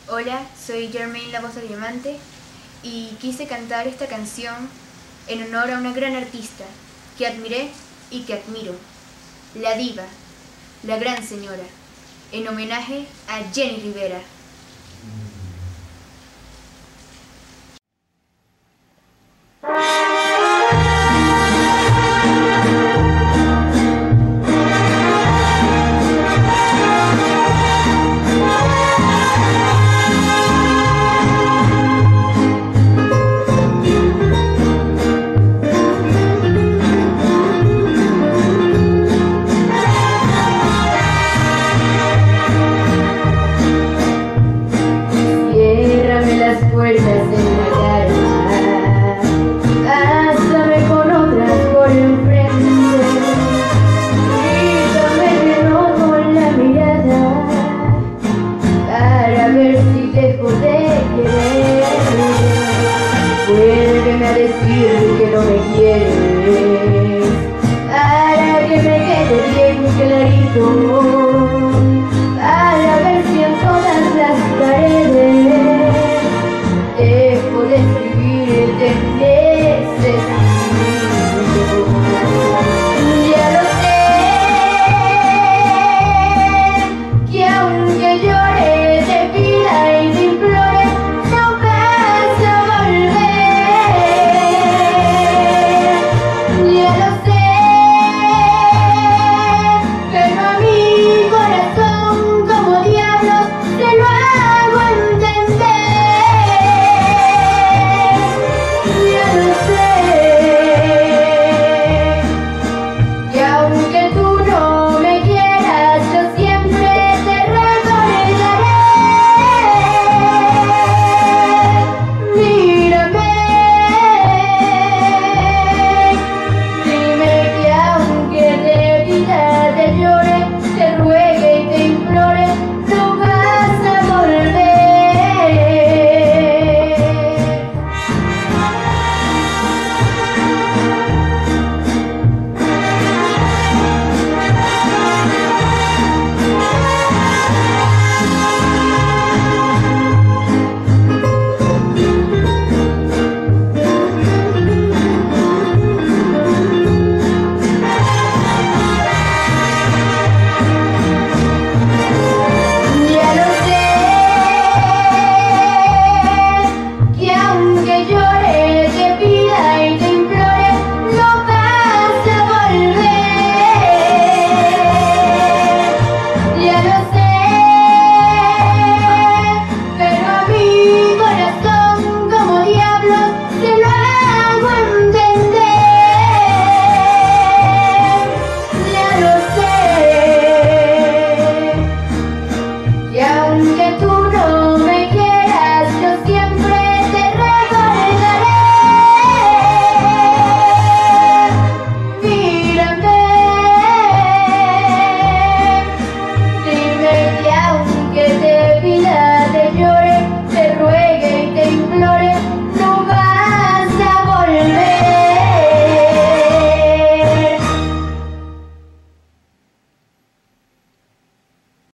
Hola, soy Germaine La Voz del Diamante y quise cantar esta canción en honor a una gran artista que admiré y que admiro, la diva, la gran señora, en homenaje a Jenni Rivera. Ciérrame las puertas de la cara, cásame con otras por enfrente, grítame de no con la mirada, para ver si dejo de querer. Vuélveme a decir que no me quieres.